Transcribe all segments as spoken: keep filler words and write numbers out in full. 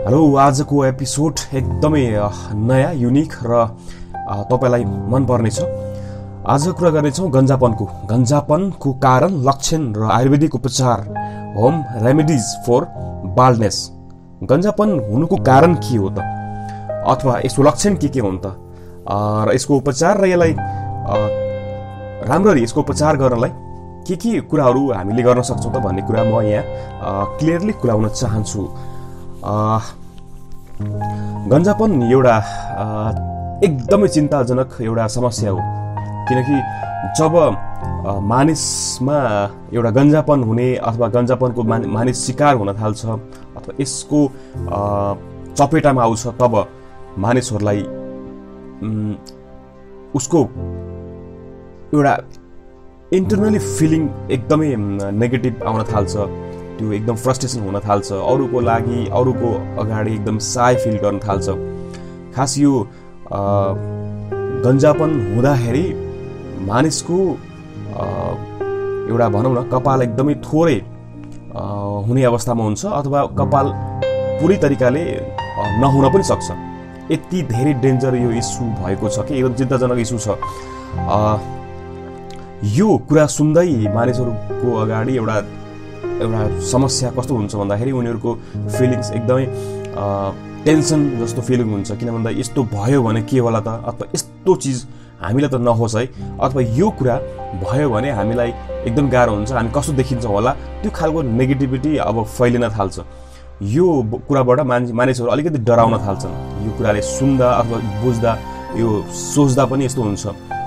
Hello, आजको episode एकदमै नयाँ युनिक र तपाईलाई मन पर्ने छ। आज कुरा गर्नेछौँ गन्जापनको गन्जापनको कारण, लक्षण र आयुर्वेदिक उपचार, होम रेमेडिज फर बाल्डनेस। गन्जापन हुनुको कारण के हो त, अथवा यसको लक्षण के के हुन् त, र यसको उपचार र यसलाई राम्ररी यसको उपचार गर्नलाई के के कुराहरू हामीले गर्न सक्छौँ त भन्ने कुरा म यहाँ क्लियरली खुलाउन चाहन्छु। गन्जापन एउटा एकदमै चिन्ताजनक एउटा समस्या हो, किनकि जब मानिसमा एउटा गन्जापन हुने अथवा गन्जापनको मानिस शिकार हुन थाल्छ अथवा यसको चपेटामा आउँछ, तब मानिसहरूलाई उसको एउटा इन्टरनली फिलिङ एकदमै नेगेटिभ आउन थाल्छ, त्यो एकदम फ्रस्ट्रेसन हुन थाल्छ, अरूको लागि अरूको अगाडि एकदम साय फिल गर्न थाल्छ। खास यो गन्जापन हुँदाखेरि मानिसको एउटा भनौँ न कपाल एकदमै थोरै हुने अवस्थामा हुन्छ, अथवा कपाल पुरै तरिकाले नहुन पनि सक्छ। यति धेरै डेन्जर यो इस्यु भएको छ कि एकदम चिन्ताजनक इस्यु छ। यो कुरा सुन्दै मानिसहरूको अगाडि एउटा एउटा समस्या कस्तो हुन्छ भन्दाखेरि उनीहरूको फिलिङ्स एकदमै टेन्सन जस्तो फिलिङ हुन्छ। किन भन्दा यस्तो भयो भने के होला त, अथवा यस्तो चिज हामीलाई त नहोस् है, अथवा यो कुरा भयो भने हामीलाई एकदम गाह्रो हुन्छ, हामी कस्तो देखिन्छौँ होला, त्यो खालको नेगेटिभिटी अब फैलिन थाल्छ। यो कुराबाट मान्छे मानिसहरू अलिकति डराउन थाल्छन्। यो कुराले सुन्दा अथवा बुझ्दा, यो सोच्दा पनि यस्तो हुन्छ।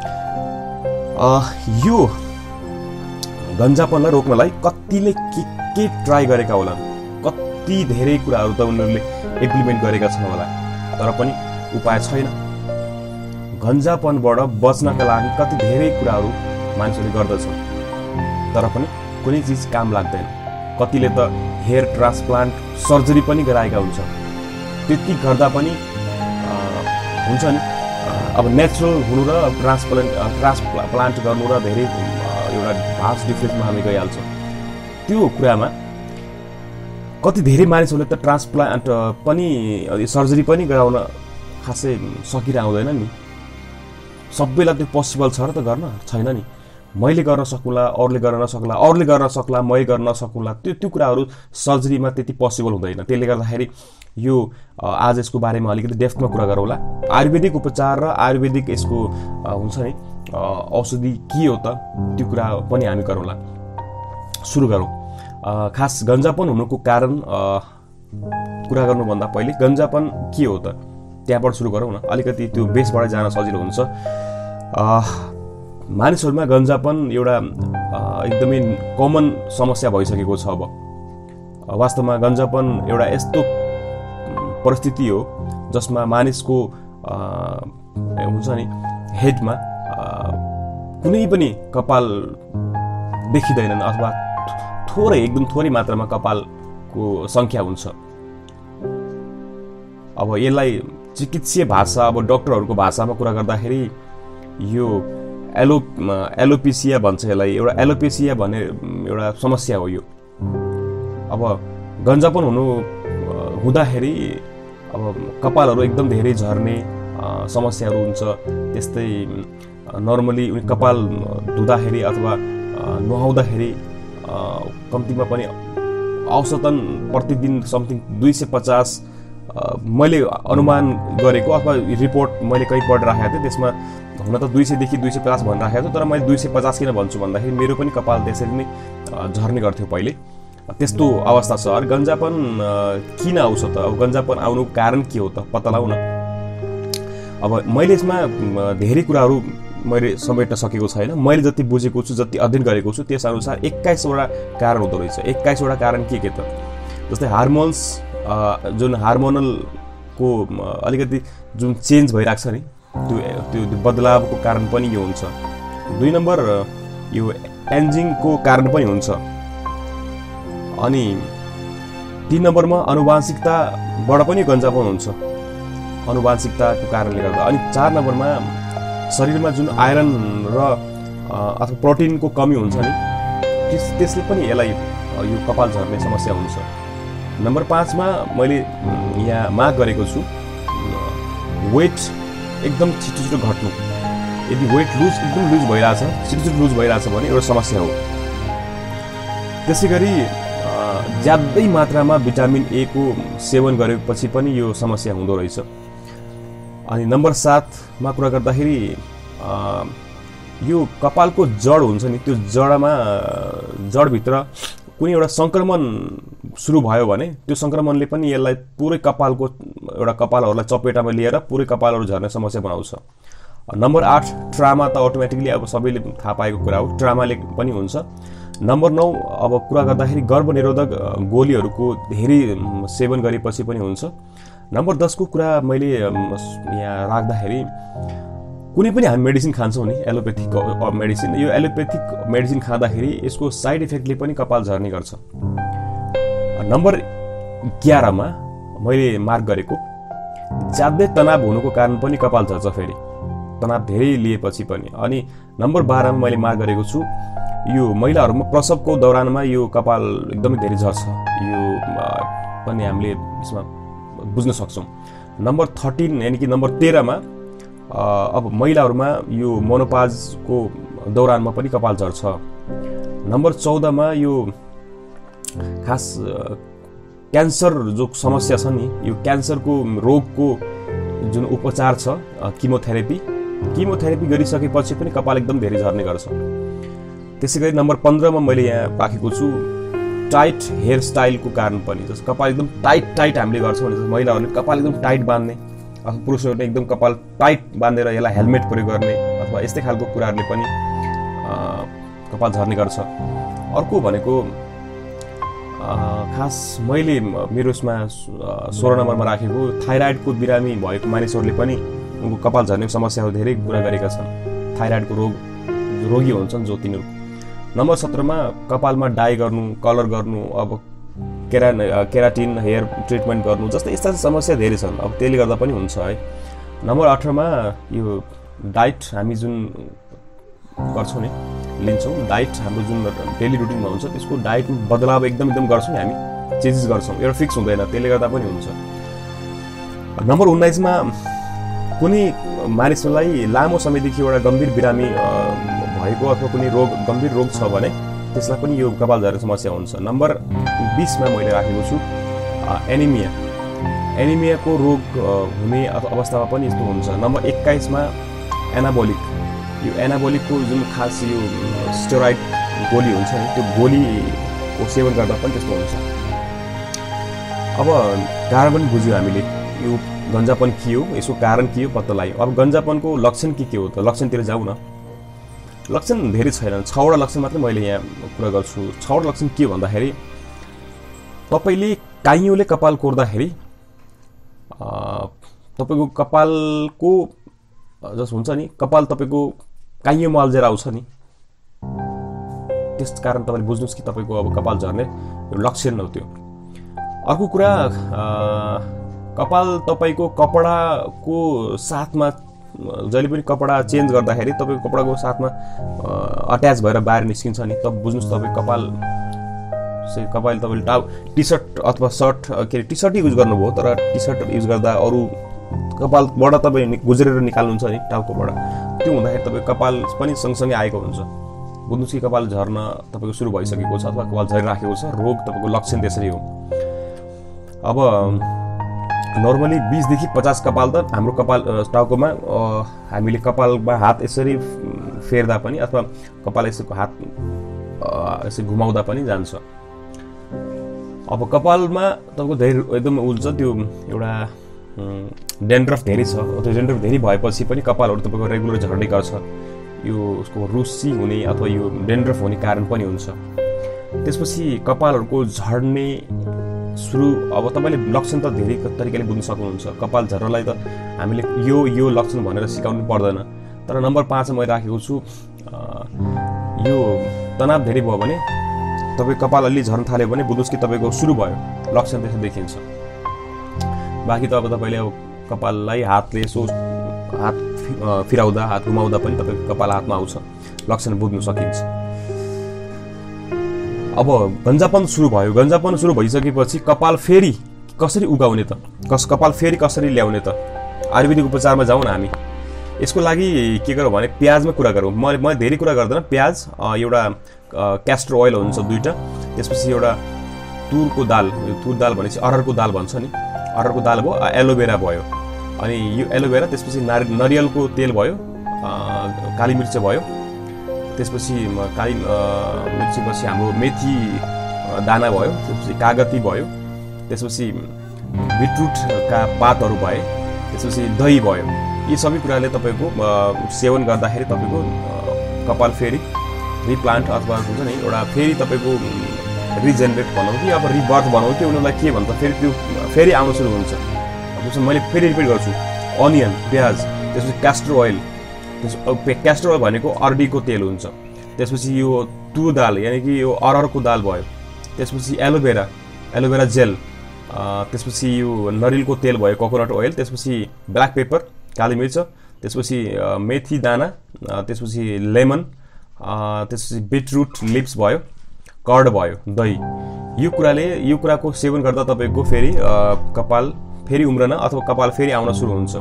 यो गन्जापनलाई रोक्नलाई कतिले के के ट्राई गरेका होला, कति धेरै कुराहरू त उनीहरूले इम्प्लिमेन्ट गरेका छन् होला, तर पनि उपाय छैन। गन्जापनबाट बच्नका लागि कति धेरै कुराहरू मानिसहरूले गर्दछन्, तर पनि कुनै चिज काम लाग्दैन। कतिले त हेयर ट्रान्सप्लान्ट सर्जरी पनि गराएका हुन्छ। त्यति गर्दा पनि हुन्छ नि, अब नेचुरल हुनु र ट्रान्सप्लान्ट ट्रान्सप्लान्ट गर्नु र धेरै एउटा भास्ट डिफ्रेन्समा हामी गइहाल्छौँ। त्यो कुरामा कति धेरै मानिसहरूले त ट्रान्सप्लान्ट पनि सर्जरी पनि गराउन खासै सकिरहँदैन नि। सबैलाई त्यो पोसिबल छ र त गर्न छैन नि। मैले गर्न सकुला, अरूले गर्न नसक्ला, अरूले गर्न सक्ला, मैले गर्न नसकुला, त्यो त्यो कुराहरू सर्जरीमा त्यति पोसिबल हुँदैन। त्यसले गर्दाखेरि यो आज यसको बारेमा अलिकति डेप्थमा कुरा गरौँला। आयुर्वेदिक उपचार र आयुर्वेदिक यसको हुन्छ नि औषधि के हो त, त्यो कुरा पनि हामी गरौँला। सुरु गरौँ। खास गन्जापन हुनुको कारण कुरा गर्नुभन्दा पहिले गन्जापन के हो त त्यहाँबाट सुरु गरौँ न। अलिकति त्यो बेसबाट जान सजिलो हुन्छ। मानिसहरूमा गन्जापन एउटा एकदमै कमन समस्या भइसकेको छ। अब वास्तवमा गन्जापन एउटा यस्तो परिस्थिति हो जसमा मानिसको हुन्छ नि हेडमा कुनै पनि कपाल देखिँदैनन्, अथवा थोरै एकदम थोरै मात्रामा कपालको सङ्ख्या हुन्छ। अब यसलाई चिकित्सीय भाषा, अब डक्टरहरूको भाषामा कुरा गर्दाखेरि यो एलो एलोपेसिया भन्छ यसलाई। एउटा एलोपेसिया भन्ने एउटा समस्या हो यो। अब गन्जापन हुनु हुँदाखेरि अब कपालहरू एकदम धेरै झर्ने समस्याहरू हुन्छ। त्यस्तै नर्मली कपाल धुँदाखेरि अथवा नुहाउँदाखेरि कम्तीमा पनि औसतन प्रतिदिन समथिङ दुई सय पचास मैले अनुमान गरेको अथवा रिपोर्ट मैले कहीँ पढिराखेको थिएँ, त्यसमा हुन त दुई सयदेखि दुई सय पचास भनिराखेको थियो, तर मैले दुई सय पचास किन भन्छु भन्दाखेरि मेरो पनि कपाल त्यसरी नै झर्ने गर्थ्यो पहिले। त्यस्तो अवस्था छ। अरू गन्जापन किन आउँछ त, अब गन्जापन आउनुको कारण के हो त पत्ता लगाउँ न। अब मैले यसमा धेरै कुराहरू मैले समेट्न सकेको छैन। मैले जति बुझेको छु, जति अध्ययन गरेको छु, त्यसअनुसार एक्काइसवटा कारण हुँदो रहेछ। एक्काइसवटा कारण के के त, जस्तै हार्मोन्स, जुन हार्मोनलको अलिकति जुन चेन्ज भइरहेको छ नि, त्यो त्यो बदलावको कारण पनि यो हुन्छ। दुई नम्बर यो एन्जिङको कारण पनि हुन्छ। अनि तीन नम्बरमा अनुवांशिकताबाट पनि गन्जापन हुन्छ, अनुवांशिकताको कारणले गर्दा। अनि चार नम्बरमा शरीरमा जुन आइरन र अथवा प्रोटिनको कमी हुन्छ नि, त्यस त्यसले पनि यसलाई यो कपाल झर्ने समस्या हुन्छ। नम्बर पाँचमा मैले यहाँ माग गरेको छु वेट एकदम छिटो छिटो घट्नु। यदि वेट लुज एकदम लुज भइरहेछ, छिटो छिटो लुज भइरहेछ भने एउटा समस्या हो। त्यसै गरी ज्यादै मात्रामा भिटामिन ए को सेवन गरेपछि पनि यो समस्या हुँदो रहेछ। अनि नम्बर सातमा कुरा गर्दाखेरि यो कपालको जड हुन्छ नि, त्यो जडमा जडभित्र कुनै एउटा सङ्क्रमण सुरु भयो भने त्यो सङ्क्रमणले पनि यसलाई पुरै कपालको एउटा कपालहरूलाई चपेटामा लिएर पुरै कपालहरू झर्ने समस्या बनाउँछ। नम्बर आठ ट्रामा त अटोमेटिकली अब सबैले थाहा पाएको कुरा हो, ट्रामाले पनि हुन्छ। नम्बर नौ अब कुरा गर्दाखेरि गर्भनिरोधक गोलीहरूको धेरै सेवन गरेपछि पनि हुन्छ। नम्बर दसको कुरा मैले यहाँ राख्दाखेरि कुनै पनि हामी मेडिसिन खान्छौँ नि, एलोपेथिक मेडिसिन, यो एलोपेथिक मेडिसिन खाँदाखेरि यसको साइड इफेक्टले पनि कपाल झर्ने गर्छ। नम्बर एघारमा मैले मार्क गरेको ज्यादै तनाव हुनुको कारण पनि कपाल झर्छ, फेरि तनाव धेरै लिएपछि पनि। अनि नम्बर बाह्रमा मैले मार्क गरेको छु यो महिलाहरूमा प्रसवको दौरानमा यो कपाल एकदमै धेरै झर्छ, यो पनि हामीले यसमा बुझ्न सक्छौँ। नम्बर थर्टिन यानि कि नम्बर तेह्रमा अब महिलाहरूमा यो मोनोपाजको दौरानमा पनि कपाल झर्छ। नम्बर चौधमा यो खास क्यान्सर जो समस्या छ नि, यो क्यान्सरको रोगको जुन उपचार छ किमोथेरापी, किमोथेरापी गरिसकेपछि पनि कपाल एकदम धेरै झर्ने गर्छ। त्यसै गरी नम्बर पन्ध्रमा मैले यहाँ राखेको छु टाइट हेयर स्टाइलको कारण पनि, जस्तो कपाल एकदम टाइट टाइट हामीले गर्छौँ भने महिलाहरूले कपाल एकदम टाइट बाँध्ने अथवा पुरुषहरूले एकदम कपाल टाइट बाँधेर यसलाई हेलमेट प्रयोग गर्ने अथवा यस्तै खालको कुराहरूले पनि कपाल झर्ने गर्छ। अर्को भनेको खास मैले मेरो उसमा सोह्र नम्बरमा राखेको थाइराइडको बिरामी भएको मानिसहरूले पनि उनको कपाल झर्ने समस्याहरू धेरै कुरा गरेका छन्, थाइराइडको रोग रोगी हुन्छन् जो तिनीहरू। नम्बर सत्रमा कपालमा डाई गर्नु, कलर गर्नु, अब केरा केराटिन हेयर ट्रिटमेन्ट गर्नु जस्तै यस्ता समस्या धेरै छन्, अब त्यसले गर्दा पनि हुन्छ है। नम्बर अठारमा यो डाइट हामी जुन गर्छौँ नि, लिन्छौँ डाइट, हाम्रो जुन डेली रुटिनमा हुन्छ त्यसको डाइटमा बदलाव एकदम एकदम गर्छौँ हामी, चेन्जेस गर्छौँ, एउटा फिक्स हुँदैन, त्यसले गर्दा पनि हुन्छ। नम्बर उन्नाइसमा कुनै मानिसलाई लामो समयदेखि एउटा गम्भीर बिरामी भएको अथवा कुनै रोग गम्भीर रोग छ भने त्यसलाई पनि यो कपाल झर्ने समस्या हुन्छ। नम्बर बिसमा मैले राखेको छु एनिमिया, एनिमियाको रोग हुने अवस्थामा पनि यस्तो हुन्छ। नम्बर एक्काइसमा एनाबोलिक, यो एनाबोलिकको जुन खास यो स्टेरोइड गोली हुन्छ नि, त्यो गोलीको सेवन गर्दा पनि त्यस्तो हुन्छ। अब कारण पनि बुझ्यो हामीले, यो गन्जापन के हो, यसको कारण के हो पत्ता लाग्यो। अब गन्जापनको लक्षण के के हो त, लक्षणतिर जाउँ न। लक्षण धेरै छैनन्, छवटा लक्षण मात्रै मैले यहाँ कुरा गर्छु। छवटा लक्षण के भन्दाखेरि तपाईँले काइयोले कपाल कोर्दाखेरि तपाईँको कपालको जस्तो हुन्छ नि, कपाल तपाईँको काइयो मल्झेर आउँछ नि, त्यस कारण तपाईँले बुझ्नुहोस् कि तपाईँको अब कपाल झर्ने लक्षण हो त्यो। अर्को कुरा कपाल तपाईँको कपडाको साथमा जहिले पनि कपडा चेन्ज गर्दाखेरि तपाईँको कपडाको साथमा अट्याच भएर बाहिर निस्किन्छ नि, तब बुझ्नुहोस् तपाईँ कपाल कपाल तपाईँले टाउ टी सर्ट अथवा सर्ट के अरे टी सर्ट युज गर्नुभयो, तर टी सर्ट युज गर्दा अरू कपालबाट तपाईँ गुज्रेर निकाल्नुहुन्छ नि टाउकोबाट, त्यो हुँदाखेरि तपाईँ कपाल पनि सँगसँगै आएको हुन्छ। बुझ्नुहोस् कि कपाल झर्न तपाईँको सुरु भइसकेको छ अथवा कपाल झरिराखेको छ, रोग तपाईँको लक्षण त्यसरी हो। अब नर्मली बिसदेखि पचास कपाल त हाम्रो कपाल टाउकोमा हामीले कपालमा हात यसरी फेर्दा पनि अथवा कपाल यसको हात यसरी घुमाउँदा पनि जान्छ। अब कपालमा तपाईँको धेरै एकदम उल्छ, त्यो एउटा डेन्ड्रफ धेरै छ, त्यो डेन्ड्रफ धेरै भएपछि पनि कपालहरू तपाईँको रेगुलर झर्ने गर्छ, यो उसको रुसी हुने अथवा यो डेन्ड्रफ हुने कारण पनि हुन्छ। त्यसपछि कपालहरूको झर्ने सुरु, अब तपाईँले लक्षण त धेरै तरिकाले बुझ्न सक्नुहुन्छ, कपाल झर्नलाई त हामीले यो यो लक्षण भनेर सिकाउनु पर्दैन। तर नम्बर पाँचमा मैले राखेको छु यो तनाव धेरै भयो भने तपाईँ कपाल अलि झर्न थाल्यो भने बुझ्नुहोस् कि तपाईँको सुरु भयो, लक्षण त्यसरी देखिन्छ। बाँकी त अब तपाईँले अब कपाललाई हातले यसो हात फिराउँदा हात घुमाउँदा पनि तपाईँको कपाल हातमा आउँछ, लक्षण बुझ्न सकिन्छ। अब गन्जापन सुरु भयो। गन्जापन सुरु भइसकेपछि कपाल फेरि कसरी उगाउने त, कस कपाल फेरि कसरी ल्याउने त, आयुर्वेदिक उपचारमा जाउँ न हामी। यसको लागि के गरौँ भने प्याजमा कुरा गरौँ। म म धेरै कुरा गर्दैन। प्याज, एउटा क्यास्टर ओइल हुन्छ दुईवटा, त्यसपछि एउटा तुरको दाल, तुर दाल भनेपछि अरहरको दाल भन्छ नि, अरहरको दाल भयो, एलोभेरा भयो, अनि यो एलोभेरा, त्यसपछि नारि नरियलको तेल भयो, काली मिर्च भयो, त्यसपछि काली मिर्चपछि हाम्रो मेथी दाना भयो, त्यसपछि कागती भयो, त्यसपछि बिटरुटका पातहरू भए, त्यसपछि दही भयो। यी सबै कुराले तपाईँको सेवन गर्दाखेरि तपाईँको कपाल फेरि रिप्लान्ट अथवा हुन्छ नि एउटा फेरि तपाईँको रिजेनरेट भनौँ कि अब रिबर्थ भनौँ कि उनीहरूलाई के भन्छ, फेरि त्यो फेरि आउनु सुरु हुन्छ। त्यसपछि मैले फेरि रिपिट गर्छु, अनियन, प्याज, त्यसपछि क्यास्टर ओइल, त्यस क्यास्टर ओइल भनेको अर्डीको तेल हुन्छ, त्यसपछि यो तुर दाल यानि कि यो अरहरको दाल भयो, त्यसपछि एलोभेरा, एलोभेरा जेल, त्यसपछि यो नरियलको तेल भयो, कोकोनट ओइल, त्यसपछि ब्ल्याक पेपर, काली मिर्च, त्यसपछि मेथी दाना, त्यसपछि लेमन, त्यसपछि बिटरुट लिप्स भयो, कर्ड भयो, दही। यो कुराले यो कुराको सेवन गर्दा तपाईँको फेरि कपाल फेरि उम्रन अथवा कपाल फेरि आउन सुरु हुन्छ।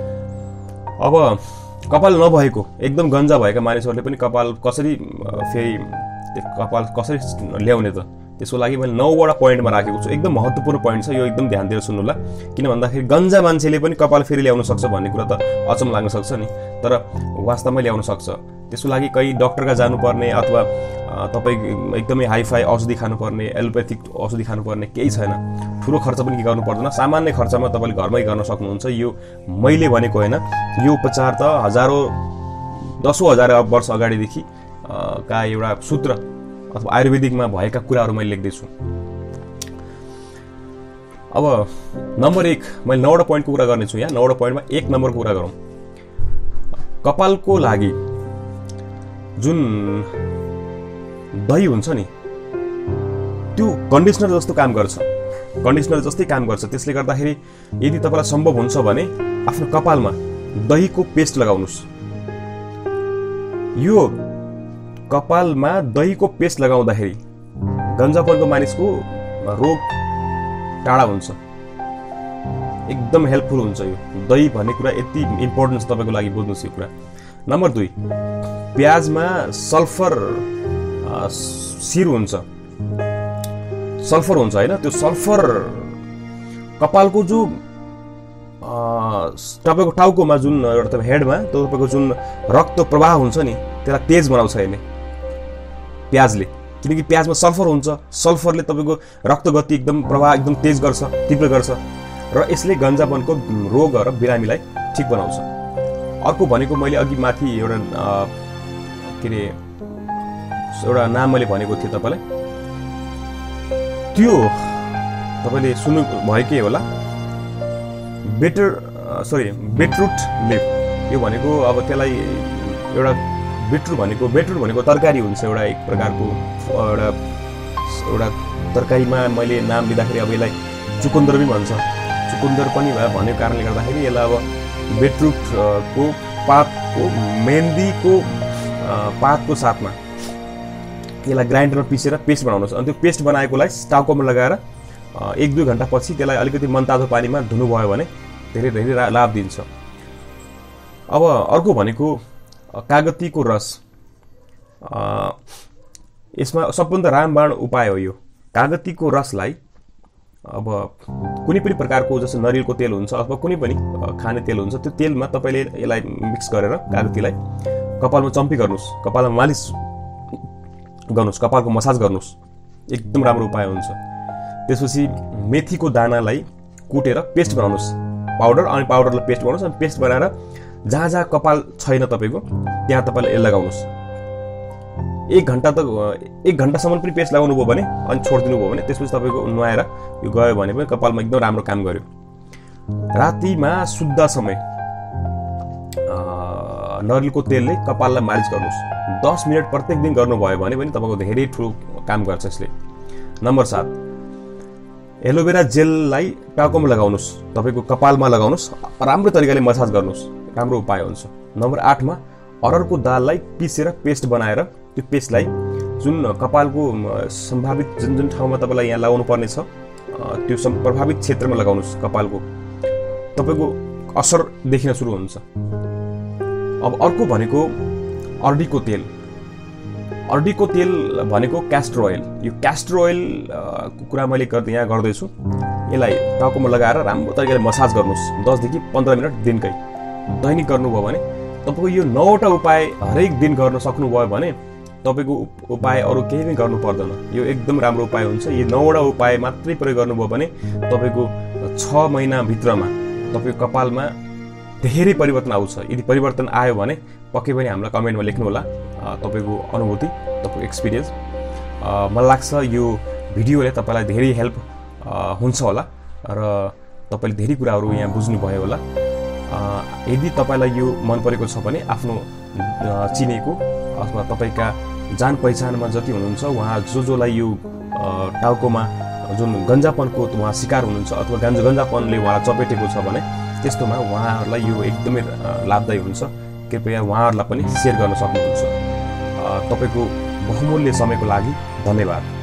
अब कपाल नभएको एकदम गन्जा भएका मानिसहरूले पनि कपाल कसरी फेरि कपाल कसरी ल्याउने त, त्यसको लागि मैले नौवटा पोइन्टमा राखेको छु। एकदम महत्त्वपूर्ण पोइन्ट छ यो, एकदम ध्यान दिएर सुन्नु ल। किन भन्दाखेरि गन्जा मान्छेले पनि कपाल फेरि ल्याउन सक्छ भन्ने कुरा त अचम्म लाग्न सक्छ नि, तर वास्तवमा ल्याउन सक्छ। त्यसको लागि कहीँ डक्टरका जानुपर्ने अथवा तपाईँ एकदमै हाइफाई औषधि खानुपर्ने, एलोपेथिक औषधि खानुपर्ने केही छैन। ठुलो खर्च पनि के गर्नु पर्दैन, सामान्य खर्चमा तपाईँले घरमै गर्न सक्नुहुन्छ। यो मैले भनेको होइन, यो उपचार त हजारौँ दसौँ हजार वर्ष अगाडिदेखि का एउटा सूत्र अथवा आयुर्वेदिकमा भएका कुराहरू मैले लेख्दैछु। अब नम्बर एक, मैले नौवटा पोइन्टको कुरा गर्नेछु यहाँ। नौवटा पोइन्टमा एक नम्बरको कुरा गरौँ। कपालको लागि जुन दही हुन्छ नि, त्यो कन्डिसनर जस्तो काम गर्छ, कन्डिसनर जस्तै काम गर्छ। त्यसले गर्दाखेरि यदि तपाईँलाई सम्भव हुन्छ भने आफ्नो कपालमा दहीको पेस्ट लगाउनुहोस्। यो कपालमा दहीको पेस्ट लगाउँदाखेरि गन्जापनको मानिसको रोग टाढा हुन्छ, एकदम हेल्पफुल हुन्छ। यो दही भन्ने कुरा यति इम्पोर्टेन्ट छ तपाईँको लागि, बुझ्नुहोस् यो कुरा। नम्बर दुई, प्याजमा सल्फर सिर हुन्छ, सल्फर हुन्छ होइन, त्यो सल्फर कपालको जो तपाईँको टाउकोमा जुन एउटा हेडमा त्यो तपाईँको जुन रक्त प्रवाह हुन्छ नि, त्यसलाई तेज बनाउँछ यसले, प्याजले। किनकि प्याजमा सल्फर हुन्छ, सल्फरले तपाईँको रक्त गति एकदम प्रवाह एकदम तेज गर्छ, तीव्र गर्छ, र यसले गन्जापनको रोग र बिरामीलाई ठिक बनाउँछ। अर्को भनेको मैले अघि माथि एउटा के अरे एउटा नाम मैले भनेको थिएँ तपाईँलाई, त्यो तपाईँले सुन्नु भएकै होला, बेटर सरी बिटरुट लिफ। यो भनेको अब त्यसलाई एउटा बिटरुट भनेको बिटरुट भनेको तरकारी हुन्छ, एउटा एक प्रकारको एउटा एउटा तरकारीमा मैले नाम लिँदाखेरि अब यसलाई चुकुन्दर पनि भन्छ, चुकुन्दर पनि भनेको कारणले गर्दाखेरि यसलाई अब बिटरुटको पातको मेहन्दीको पातको साथमा यसलाई ग्राइन्डरमा पिसेर पेस्ट बनाउनुहोस्। अनि त्यो पेस्ट बनाएकोलाई टाउकोमा लगाएर एक दुई घन्टा पछि त्यसलाई अलिकति मनतातो पानीमा धुनुभयो भने धेरै धेरै लाभ दिन्छ। अब अर्को भनेको कागतीको रस। यसमा सबभन्दा रामबाण उपाय हो यो। कागतीको रसलाई अब कुनै पनि प्रकारको जस्तो नरियलको तेल हुन्छ अथवा कुनै पनि खाने तेल हुन्छ, त्यो तेलमा तपाईँले यसलाई मिक्स गरेर कागतीलाई कपालमा चम्पी गर्नुहोस्, कपालमा मालिस गर्नुहोस्, कपालको मसाज गर्नुहोस्, एकदम राम्रो उपाय हुन्छ। त्यसपछि मेथीको दानालाई कुटेर पेस्ट बनाउनुहोस्, पाउडर, अनि पाउडरलाई पेस्ट बनाउनुहोस्, अनि पेस्ट बनाएर जहाँ जहाँ कपाल छैन तपाईँको त्यहाँ तपाईँले यसलाई लगाउनुहोस्। एक घन्टा त एक घन्टासम्म पनि पेस्ट लगाउनु भयो भने अनि छोडिदिनु भयो भने त्यसपछि तपाईँको नुहाएर यो गयो भने पनि कपालमा एकदम राम्रो काम गर्यो। रातिमा सुत्दा समय नरियलको तेलले कपाललाई मालिस गर्नुहोस्, दस मिनट प्रत्येक दिन गर्नुभयो भने पनि तपाईँको धेरै ठुलो काम गर्छ यसले। नम्बर सात, एलोभेरा जेललाई टाउकोमा लगाउनुहोस्, तपाईँको कपालमा लगाउनुहोस्, राम्रो तरिकाले मसाज गर्नुहोस्, राम्रो उपाय हुन्छ। नम्बर आठमा, अरहरको दाललाई पिसेर पेस्ट बनाएर त्यो पेस्टलाई जुन कपालको सम्भावित जुन जुन ठाउँमा तपाईँलाई यहाँ लगाउनु पर्ने छ त्यो प्रभावित क्षेत्रमा लगाउनुहोस् कपालको, तपाईँको असर देखिन सुरु हुन्छ। अब अर्को भनेको अर्डीको तेल। अर्डीको तेल भनेको क्यास्टर ओइल। यो क्यास्टर ओइल को कुरा मैले गर्दै यहाँ गर्दैछु। यसलाई टाउकोमा लगाएर राम्रो तरिकाले मसाज गर्नुहोस् दसदेखि पन्ध्र मिनट दिनकै। दैनिक गर्नुभयो भने तपाईँको यो नौवटा उपाय हरेक दिन गर्न सक्नुभयो भने तपाईँको उपाय अरू केही पनि गर्नु पर्दैन। यो एकदम राम्रो उपाय हुन्छ। यो नौवटा उपाय मात्रै प्रयोग गर्नुभयो भने तपाईँको छ महिनाभित्रमा तपाईँको कपालमा धेरै परिवर्तन आउँछ। यदि परिवर्तन आयो भने पक्कै पनि हामीलाई कमेन्टमा लेख्नुहोला तपाईँको अनुभूति, तपाईँको एक्सपिरियन्स। मलाई लाग्छ यो भिडियोले तपाईँलाई धेरै हेल्प हुन्छ होला र तपाईँले धेरै कुराहरू यहाँ बुझ्नुभयो होला। यदि तपाईँलाई यो मन परेको छ भने आफ्नो चिनेको अथवा तपाईँका जान पहिचानमा जति हुनुहुन्छ उहाँ जो जसलाई यो टाउकोमा जुन गन्जापनको उहाँ शिकार हुनुहुन्छ अथवा गन्ज गन्जापनले उहाँलाई चपेटेको छ भने त्यस्तोमा उहाँहरूलाई यो एकदमै लाभदायी हुन्छ। कृपया उहाँहरूलाई पनि सेयर गर्न सक्नुहुन्छ। तपाईँको बहुमूल्य समयको लागि धन्यवाद।